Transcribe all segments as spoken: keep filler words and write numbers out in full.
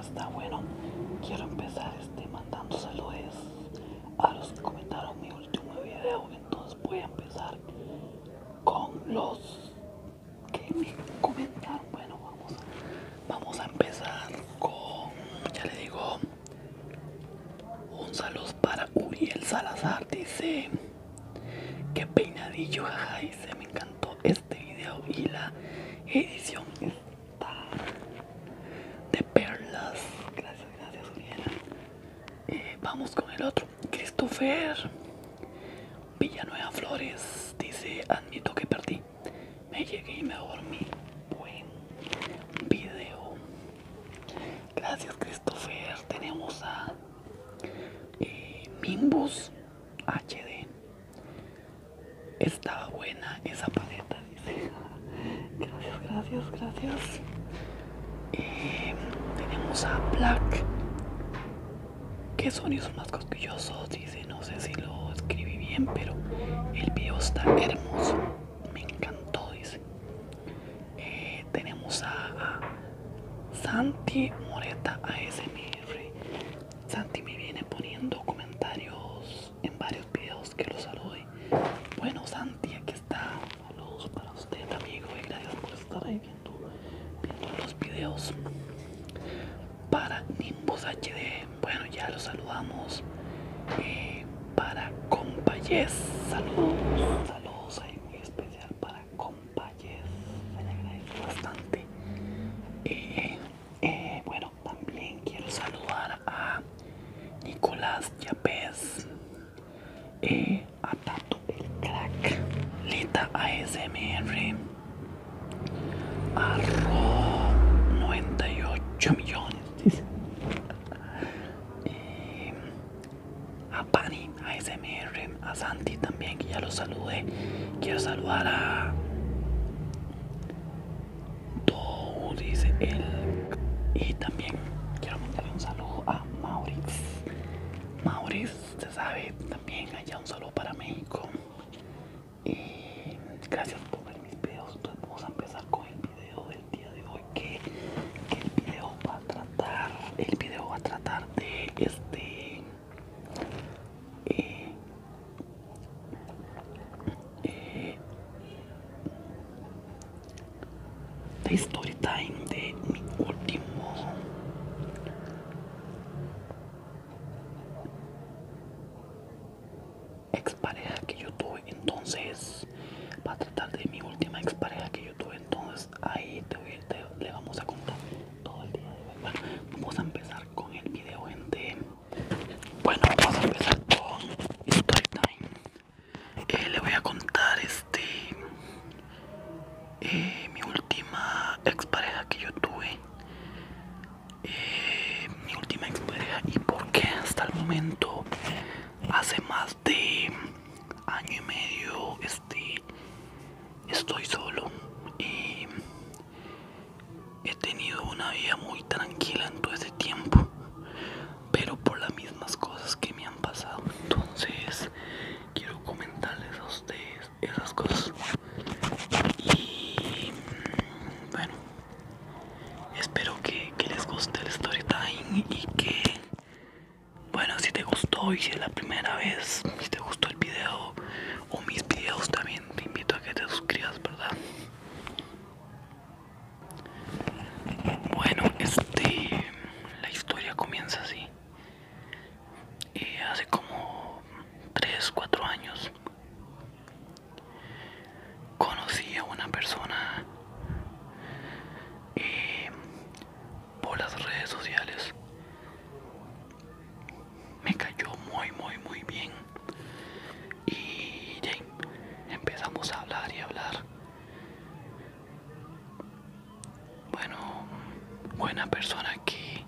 está? Bueno, quiero empezar este mandando saludos a los que comentaron mi último video. Entonces voy a empezar con los que me comentaron. Bueno, vamos, vamos a empezar con, ya le digo, un saludo para Uriel Salazar. Dice: qué peinadillo, jaja. Dice: me encantó este video y la edición está de perlas. Gracias, gracias, Uriel. Eh, vamos con el otro. Christopher Villanueva Flores dice: admito que perdí, me llegué y me dormí. Buen video. Gracias, Christopher. Tenemos a eh, Mimbus H D. Estaba buena esa paleta, dice. Gracias, gracias, gracias. Eh, tenemos a Black. ¿Qué sonidos más cosquillosos? Dice: no sé si lo escribí bien, pero el video está hermoso. Me encantó, dice. Eh, tenemos a, a Santi Moreta A S M R. Santi me viene poniendo comentarios en varios videos que lo salude. Bueno, Santi, aquí está. Saludos para usted, amigo, y gracias por estar ahí viendo, viendo los videos. Para Nimbus H D, bueno, ya lo saludamos. Eh, para Compayes, saludos, saludos ahí muy especial para Compayes, se le agradece bastante. Eh, eh, bueno, también quiero saludar a Nicolás Yapez, eh, a Tato el Crack, Lita A S M R, a Ro noventa y ocho millones, eh, a Pani A S M R, a Santi también, que ya lo saludé. Quiero saludar a Do, dice él, y también quiero mandarle un saludo a Maurice. Maurice, se sabe, también allá un saludo para México. Y gracias por ver mis videos. Entonces vamos a empezar con el video del día de hoy, que, que el video va a tratar, el video va a tratar de este eh, eh, de story time de mi último expareja que yo tuve. Entonces va a tratar de mi última expareja que yo tuve. Entonces ahí te, voy, te, le vamos a contar todo el día de hoy. Bueno, vamos a empezar con el video, gente. Bueno, vamos a empezar con story time. Eh, le voy a contar este eh, mi última expareja que yo tuve. Eh, mi última expareja y por qué hasta el momento, hace más de año y medio, este, estoy solo y he tenido una vida muy tranquila en todo ese tiempo, pero por las mismas cosas que me han pasado. Entonces quiero comentarles a ustedes esas cosas. Y bueno, espero que, que les guste el story time y que, bueno, si te gustó y si es la primera vez, si te gustó el video o mis videos, también te invito a que te suscribas, ¿verdad? Bueno, este, la historia comienza así. Eh, hace como tres cuatro años conocí a una persona eh, por las redes sociales. Me cayó muy muy muy bien y de ahí empezamos a hablar y hablar. Bueno, buena persona que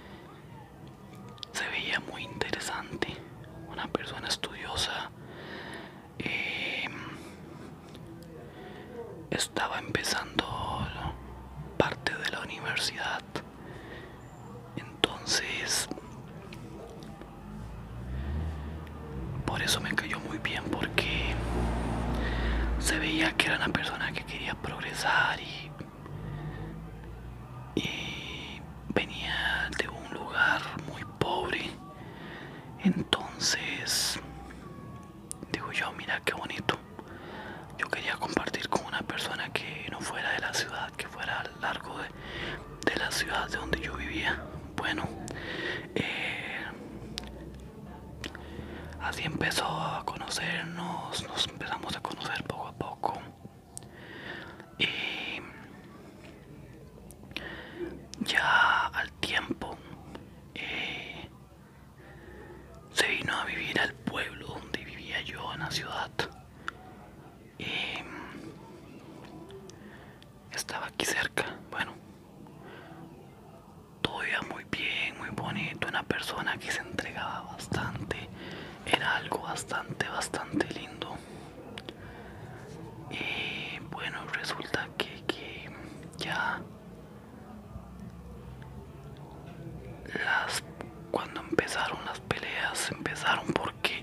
se veía muy interesante, una persona estudiosa. eh, estaba empezando parte de la universidad. Entonces por eso me cayó muy bien, porque se veía que era una persona que quería progresar y, y venía de ciudad de donde yo vivía. Bueno, eh, así empezó a conocernos, nos empezamos a conocer poco a poco. Y ya al tiempo eh, se vino a vivir al pueblo donde vivía yo en la ciudad. Y estaba aquí cerca. Bueno, todo iba muy bien, muy bonito. Una persona que se entregaba bastante. Era algo bastante, bastante lindo. Y bueno, resulta que, que ya las cuando empezaron las peleas empezaron porque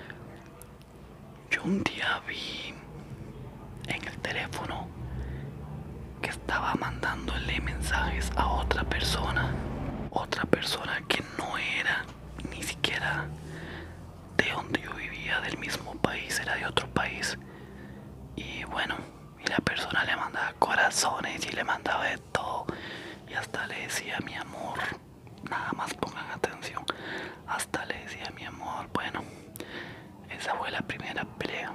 yo un día vi en el teléfono que estaba mandándole mensajes a otra persona, otra persona que no era ni siquiera de donde yo vivía, del mismo país, era de otro país. Y bueno, y la persona le mandaba corazones y le mandaba de todo, y hasta le decía mi amor. Nada más pongan atención, hasta le decía mi amor. Bueno, esa fue la primera pelea.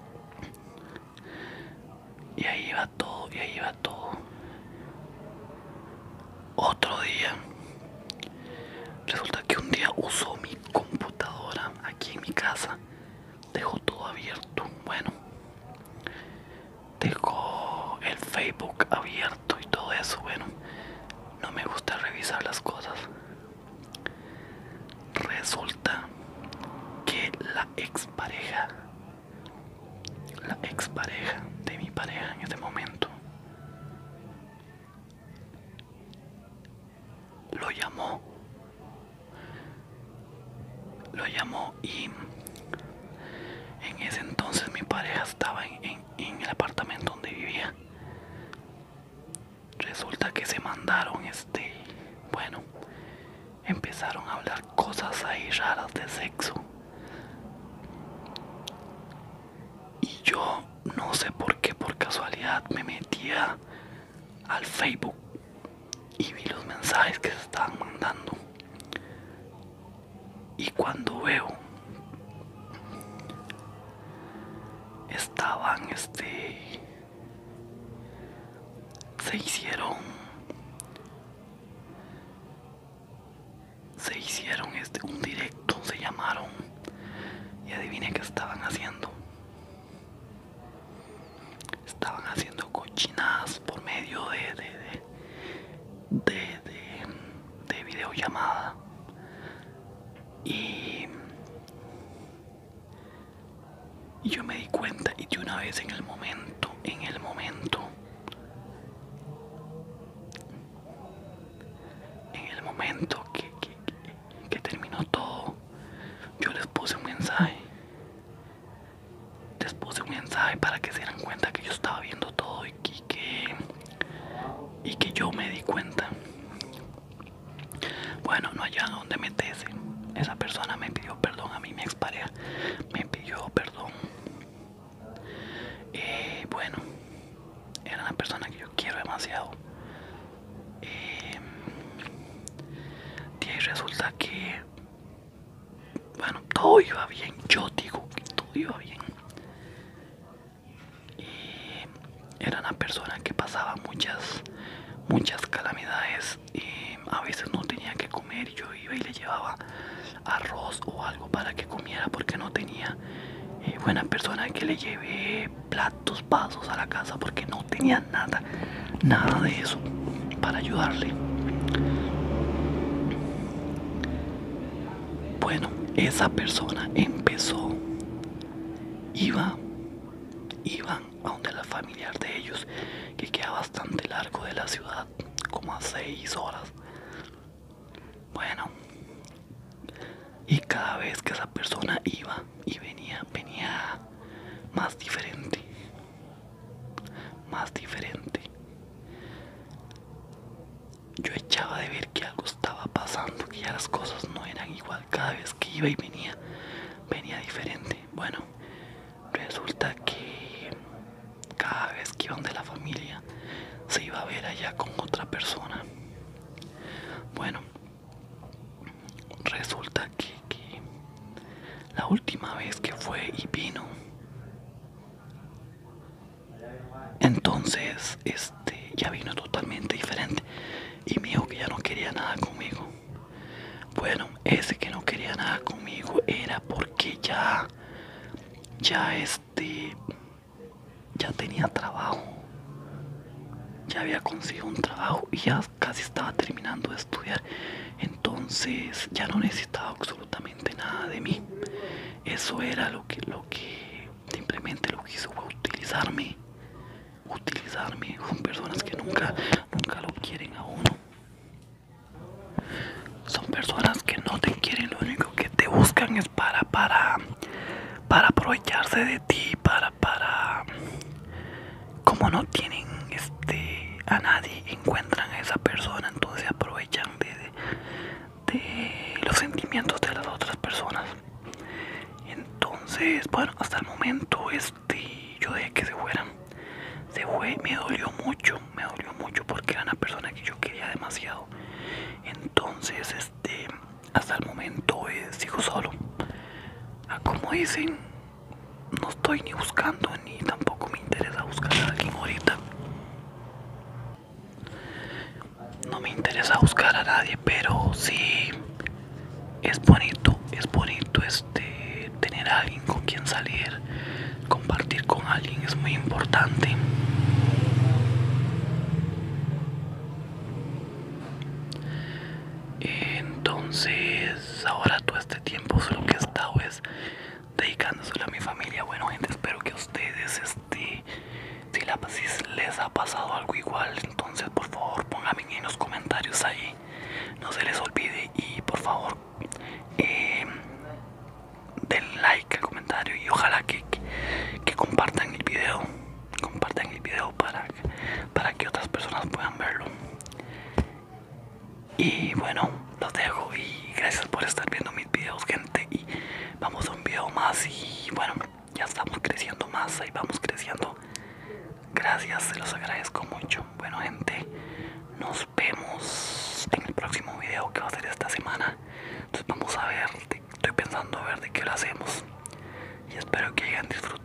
Y ahí iba todo, y ahí iba todo. Otro día, resulta que un día usó mi computadora aquí en mi casa. Dejó todo abierto. Bueno, dejó el Facebook abierto y todo eso. Bueno, no me gusta revisar las cosas. Resulta que la expareja, la expareja de mi pareja en ese momento, lo llamó, lo llamó y en ese entonces mi pareja estaba en, en, en el apartamento donde vivía. Resulta que se mandaron este, bueno, empezaron a hablar cosas ahí raras de sexo. Y yo no sé por qué, por casualidad me metía al Facebook y vi los mensajes que se estaban mandando. Y cuando veo, estaban este, se hicieron, se hicieron este un directo, se llamaron, y adivine qué estaban haciendo. Estaban haciendo cochinadas por medio de de de de, de, de videollamada. Y, y yo me di cuenta, y de una vez en el momento, en el momento, en el momento que, que, que, que terminó todo, yo les puse un mensaje. Les puse un mensaje para que se dieran cuenta que yo estaba viendo todo y que, y que, y que yo me di cuenta. Bueno, no hallaban a dónde meterse. Esa persona me pidió perdón a mí, mi expareja me pidió perdón. Eh, bueno, era una persona que yo quiero demasiado. Eh, y resulta que, bueno, todo iba bien. Yo digo que todo iba bien. Y era una persona que pasaba muchas, muchas calamidades. Y a veces no tenía que comer. Yo iba y le llevaba arroz o algo para que comiera porque no tenía. Eh, buena persona que le llevé platos, vasos a la casa porque no tenía nada, nada de eso para ayudarle. Bueno, esa persona empezó, iba, iban a donde la familiar de ellos, que queda bastante largo de la ciudad, como a seis horas. Bueno, y cada vez que esa persona iba y venía, venía más diferente, más diferente. Yo echaba de ver que algo estaba pasando, que ya las cosas no eran igual. Cada vez que iba y venía, venía diferente. Bueno, resulta que cada vez que iba donde la familia, se iba a ver allá con otra persona. bueno, resulta que, que la última vez que fue y vino, entonces este ya vino totalmente diferente y me dijo que ya no quería nada conmigo. Bueno, ese que no quería nada conmigo era porque ya ya este ya tenía trabajo, ya había conseguido un trabajo y ya casi estaba terminando de estudiar, entonces ya no necesitaba absolutamente nada de mí. Eso era lo que lo que simplemente lo que hizo fue utilizarme utilizarme. Son personas que nunca nunca lo quieren a uno, son personas que no te quieren, lo único que te buscan es para para para aprovecharse de ti, para para como no tienen este a nadie, encuentran a esa persona, entonces aprovechan de, de, de los sentimientos de las otras personas. Entonces, bueno, hasta el momento este yo dejé que se fueran. Se fue, me dolió mucho, me dolió mucho porque era una persona que yo quería demasiado. Entonces, este, hasta el momento eh, sigo solo. Ah, como dicen, no estoy ni buscando ni tampoco me interesa buscar a alguien ahorita. No me interesa buscar a nadie, pero sí es bonito, es bonito este tener a alguien con quien salir, compartir con alguien es muy importante. Entonces, ahora todo este tiempo solo que he estado es dedicándoselo a mi familia. Bueno, gente, espero que a ustedes, este, si, la, si les ha pasado algo igual, entonces por favor pónganme en los comentarios ahí. No se les olvide y por favor eh, den like al comentario y ojalá que, que, que compartan el video. Compartan el video para, para que otras personas puedan verlo. Y bueno, los dejo y gracias por estar viendo mis videos, gente, y vamos a un video más y bueno, ya estamos creciendo más, ahí vamos creciendo. Gracias, se los agradezco mucho. Bueno, gente, nos vemos en el próximo video que va a ser esta semana. Entonces vamos a ver, estoy pensando a ver de qué lo hacemos y espero que hayan disfrutado.